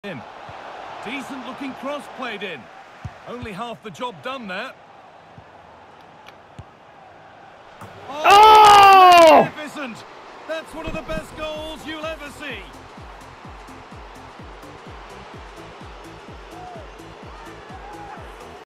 In. Decent looking cross played in. Only half the job done there. Oh! Magnificent! That's one of the best goals you'll ever see.